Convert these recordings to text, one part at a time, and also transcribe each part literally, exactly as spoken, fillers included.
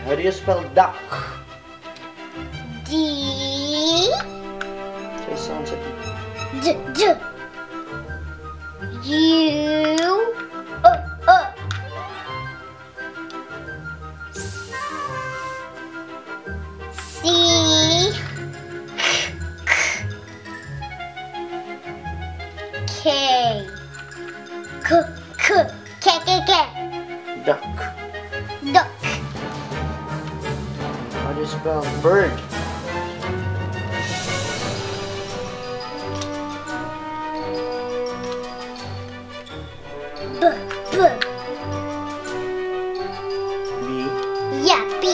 How do you spell duck? D. Say sounds of D. D. U. Uh. Uh. C. K. K. K. K. K. K. duck. Duck. How do you spell bird? B. B. B. Yeah. B.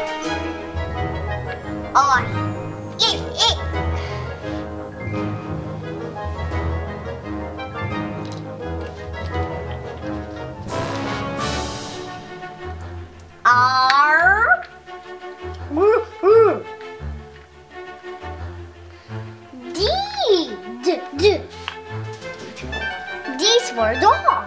R. E. E. R. R. R. D. D. D. D is for dog.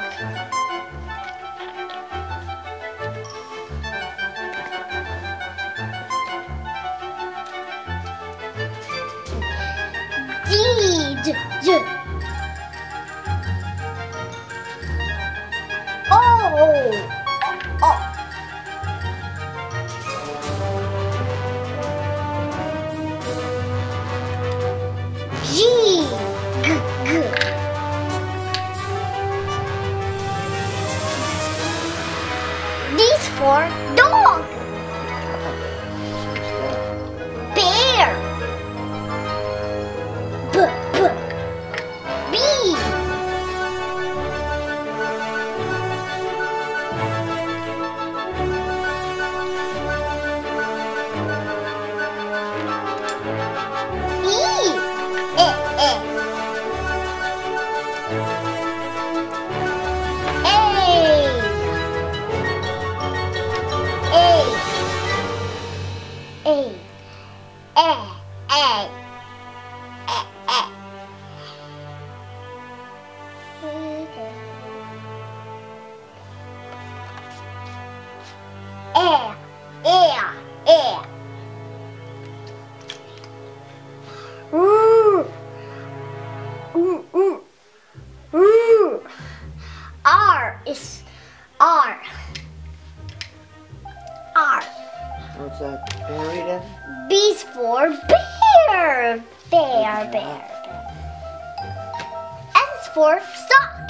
D. D. D. O. O. G. G. G. D is for dog. Bear. B. B. B. E. E. E. A. A. A. A. A. A. A. A. Ooh. Ooh. Ooh. Ooh. R is R. R. What's that? Can you read it? B is for bear. Bear, bear, bear. S is for sock.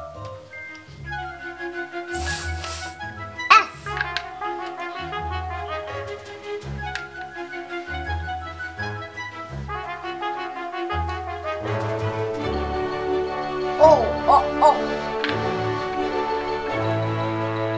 S. O. O. O.